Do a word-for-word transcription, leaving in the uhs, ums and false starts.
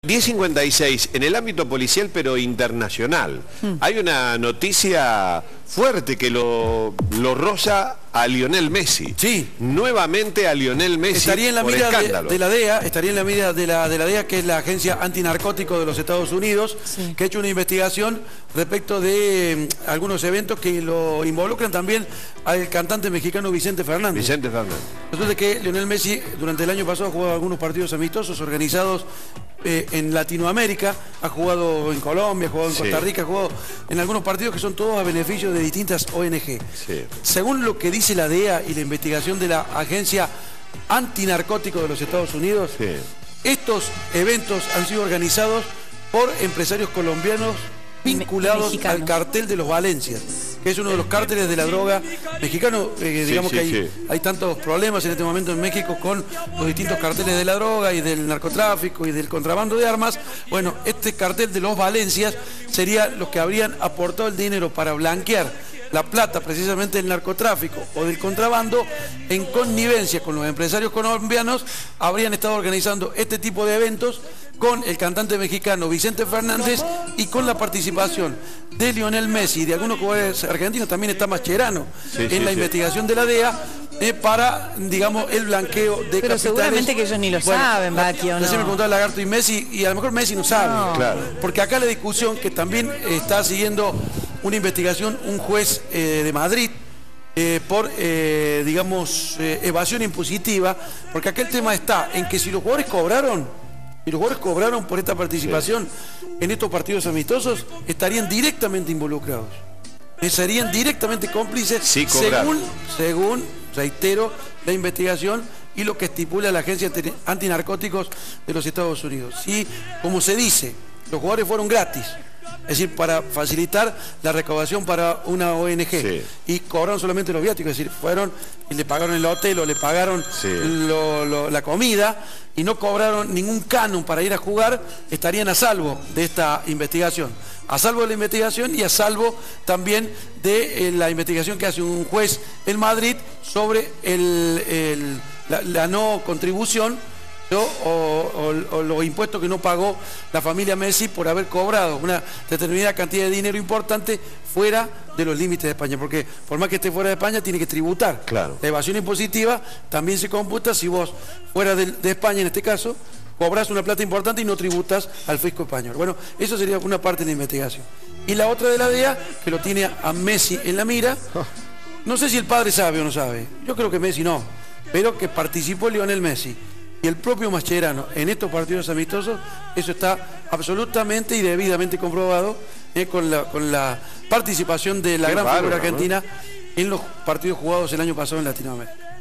diez cincuenta y seis, en el ámbito policial pero internacional, mm. hay una noticia fuerte que lo, lo roza a Lionel Messi. Sí. Nuevamente a Lionel Messi. Estaría en la mira de, de la D E A, estaría en la mira de la, de la D E A, que es la agencia antinarcótico de los Estados Unidos, sí. que ha hecho una investigación respecto de um, algunos eventos que lo involucran también al cantante mexicano Vicente Fernández. Vicente Fernández. Resulta que Lionel Messi durante el año pasado ha jugado algunos partidos amistosos organizados eh, en Latinoamérica, ha jugado en Colombia, ha jugado en sí. Costa Rica, ha jugado en algunos partidos que son todos a beneficio de distintas O N G. Sí. Según lo que dice la D E A y la investigación de la agencia antinarcótico de los Estados Unidos, sí. estos eventos han sido organizados por empresarios colombianos vinculados Me al cartel de los Valencias, que es uno de los cárteles de la droga mexicano. Eh, digamos sí, sí, que hay, sí. hay tantos problemas en este momento en México con los distintos carteles de la droga y del narcotráfico y del contrabando de armas. Bueno, este cartel de los Valencias sería los que habrían aportado el dinero para blanquear la plata precisamente del narcotráfico o del contrabando. En connivencia con los empresarios colombianos habrían estado organizando este tipo de eventos con el cantante mexicano Vicente Fernández y con la participación de Lionel Messi y de algunos jugadores argentinos. También está Mascherano sí, en sí, la sí. investigación de la D E A eh, para, digamos, el blanqueo de Pero capitales. seguramente que ellos ni lo bueno, saben, Baki, ¿o no? Recién me preguntaba Lagarto y Messi, y a lo mejor Messi no sabe. No. Claro. Porque acá la discusión que también está siguiendo una investigación, un juez eh, de Madrid, Eh, por, eh, digamos, eh, evasión impositiva, porque acá el tema está en que si los jugadores cobraron, y los jugadores cobraron por esta participación sí. en estos partidos amistosos, estarían directamente involucrados, eh, serían directamente cómplices, sí, según, según, reitero, la investigación y lo que estipula la agencia antinarcóticos de los Estados Unidos. Sí, como se dice, los jugadores fueron gratis, es decir, para facilitar la recaudación para una O N G. Sí. Y cobraron solamente los viáticos, es decir, fueron y le pagaron el hotel o le pagaron sí. lo, lo, la comida y no cobraron ningún canon para ir a jugar, estarían a salvo de esta investigación. A salvo de la investigación y a salvo también de eh, la investigación que hace un juez en Madrid sobre el, el, la, la no contribución O, o, o los impuestos que no pagó la familia Messi por haber cobrado una determinada cantidad de dinero importante fuera de los límites de España, porque por más que esté fuera de España tiene que tributar. Claro. La evasión impositiva también se computa si vos fuera de, de España, en este caso, cobras una plata importante y no tributas al fisco español. Bueno, eso sería una parte de la investigación. Y la otra de la D E A, que lo tiene a Messi en la mira, no sé si el padre sabe o no sabe, yo creo que Messi no, pero que participó Lionel Messi y el propio Mascherano en estos partidos amistosos, eso está absolutamente y debidamente comprobado eh, con, la, con la participación de la Qué gran bárbaro, figura argentina ¿no? en los partidos jugados el año pasado en Latinoamérica.